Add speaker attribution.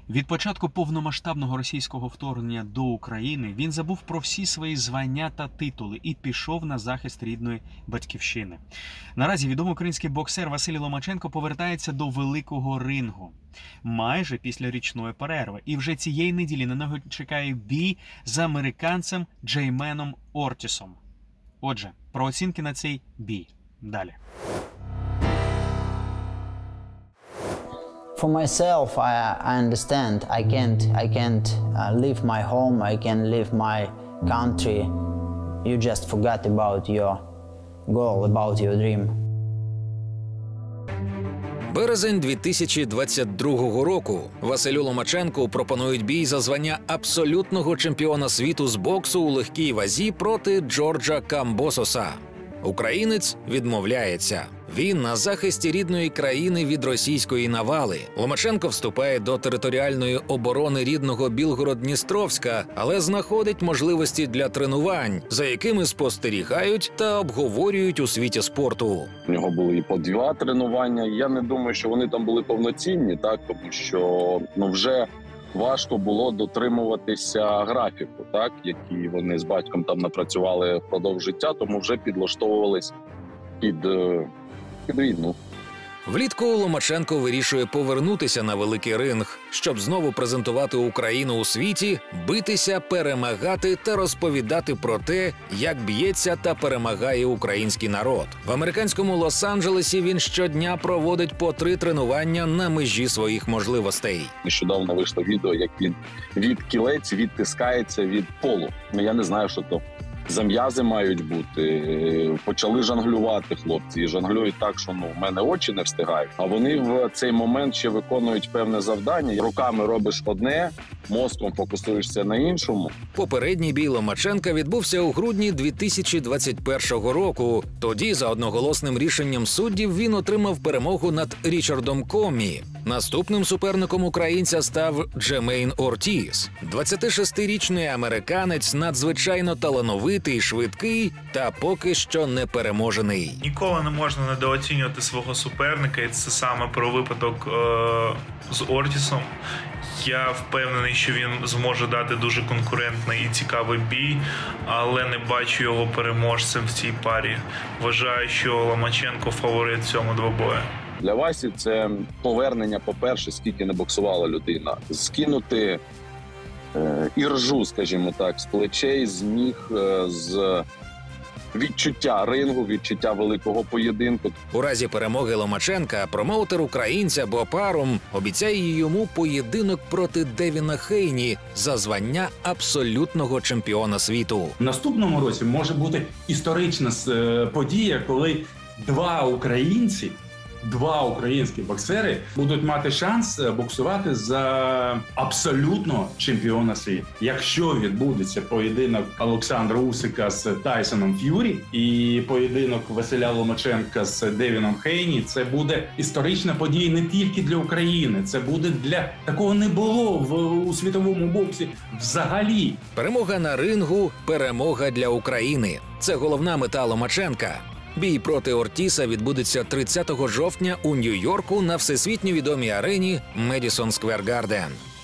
Speaker 1: Від початку повномасштабного російського вторгнення до України він забув про всі свої звання та титули і пішов на захист рідної батьківщини. Наразі відомий український боксер Василій Ломаченко повертається до великого рингу майже після річної перерви. І вже цієї неділі на нього чекає бій з американцем Джейменом Ортісом. Отже, про оцінки на цей бій. Далі.
Speaker 2: For myself, I understand. I can't leave my home. I can leave my country. You just forgot about your goal, about your dream.
Speaker 3: Березень 2022 року Василю Ломаченку пропонують бій за звання абсолютного чемпіона світу з боксу у легкій вазі проти Джорджа Камбососа. Українець відмовляється. Він на захисті рідної країни від російської навали. Ломаченко вступає до територіальної оборони рідного Білгород-Дністровська, але знаходить можливості для тренувань, за якими спостерігають та обговорюють у світі спорту.
Speaker 4: У нього були і по 2 тренування. Я не думаю, що вони там були повноцінні, так, тому що вже важко було дотримуватися графіку, так, який вони з батьком там напрацювали впродовж життя, тому вже підлаштовувались під війну.
Speaker 3: Влітку Ломаченко вирішує повернутися на великий ринг, щоб знову презентувати Україну у світі, битися, перемагати та розповідати про те, як б'ється та перемагає український народ. В американському Лос-Анджелесі він щодня проводить по 3 тренування на межі своїх можливостей.
Speaker 4: Нещодавно вийшло відео, як він від кілець відтискається від полу. Я не знаю, що то за м'язи мають бути. Почали жонглювати хлопці. І жонглюють так, що в мене очі не встигають. А вони в цей момент ще виконують певне завдання. Руками робиш одне, мозком фокусуєшся на іншому.
Speaker 3: Попередній бій Ломаченка відбувся у грудні 2021 року. Тоді, за одноголосним рішенням суддів, він отримав перемогу над Річардом Коммі. Наступним суперником українця став Джеймен Ортіс. 26-річний американець надзвичайно талановитий, швидкий та поки що непереможений.
Speaker 5: Ніколи не можна недооцінювати свого суперника, і це саме про випадок з Ортісом. Я впевнений, що він зможе дати дуже конкурентний і цікавий бій, але не бачу його переможцем в цій парі. Вважаю, що Ломаченко фаворит в цьому двобої.
Speaker 4: Для Васі це повернення, по-перше, скільки не боксувала людина. Скинути іржу, скажімо так, з плечей, з ніг, з відчуття рингу, відчуття великого поєдинку.
Speaker 3: У разі перемоги Ломаченка промоутер українця Боб Арум обіцяє йому поєдинок проти Девіна Хейні за звання абсолютного чемпіона світу.
Speaker 6: В наступному році може бути історична подія, коли 2 українські боксери будуть мати шанс боксувати за абсолютно чемпіона світу. Якщо відбудеться поєдинок Олександра Усика з Тайсоном Ф'юрі і поєдинок Василя Ломаченка з Девіном Хейні, це буде історична подія не тільки для України, це буде такого не було у світовому боксі взагалі.
Speaker 3: Перемога на рингу – перемога для України. Це головна мета Ломаченка. Бій проти Ортіса відбудеться 30 жовтня у Нью-Йорку на всесвітньо відомій арені Madison Square Garden.